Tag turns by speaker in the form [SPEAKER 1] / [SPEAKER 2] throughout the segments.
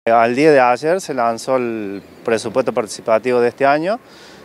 [SPEAKER 1] Al día de ayer se lanzó el presupuesto participativo de este año,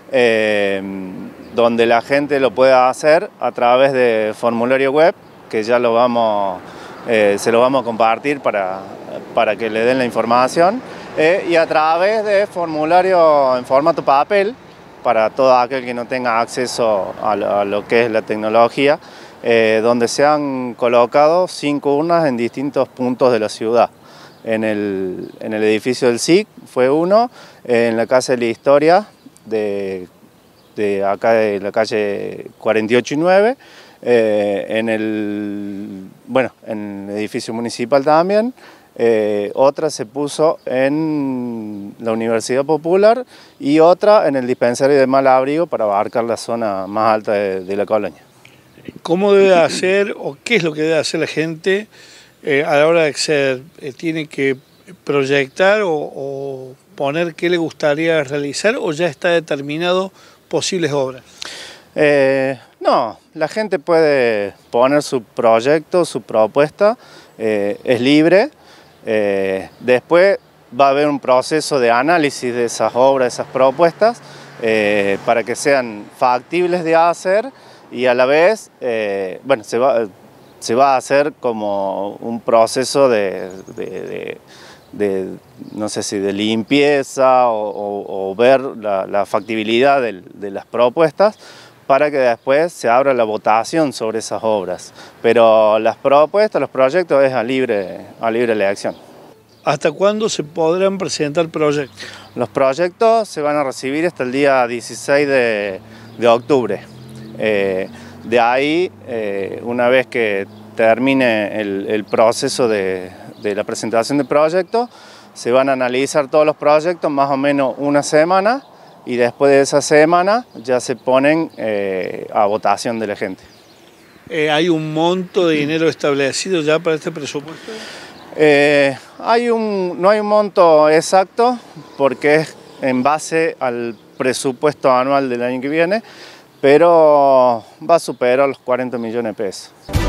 [SPEAKER 1] donde la gente lo puede hacer a través de formulario web, que ya se lo vamos a compartir para que le den la información, y a través de formulario en formato papel, para todo aquel que no tenga acceso a lo que es la tecnología, donde se han colocado 5 urnas en distintos puntos de la ciudad. En el edificio del SIC fue uno, en la Casa de la Historia de acá de la calle 48 y 9, en el edificio municipal también. Otra se puso en la Universidad Popular y otra en el dispensario de Malabrigo para abarcar la zona más alta de la colonia.
[SPEAKER 2] ¿Cómo debe hacer o qué es lo que debe hacer la gente a la hora de acceder? ¿Tiene que proyectar o poner qué le gustaría realizar o ya está determinado posibles obras?
[SPEAKER 1] No, la gente puede poner su proyecto, su propuesta, es libre. Después va a haber un proceso de análisis de esas obras, esas propuestas, para que sean factibles de hacer y a la vez, se va a hacer como un proceso no sé si de limpieza o ver la factibilidad de las propuestas, para que después se abra la votación sobre esas obras. Pero las propuestas, los proyectos es a libre elección.
[SPEAKER 2] ¿Hasta cuándo se podrán presentar proyectos?
[SPEAKER 1] Los proyectos se van a recibir hasta el día 16 de octubre. De ahí, una vez que termine el proceso de la presentación de proyectos, se van a analizar todos los proyectos más o menos una semana, y después de esa semana ya se ponen a votación de la gente.
[SPEAKER 2] ¿Hay un monto de dinero establecido ya para este presupuesto?
[SPEAKER 1] No hay un monto exacto porque es en base al presupuesto anual del año que viene, pero va a superar los 40 millones de pesos.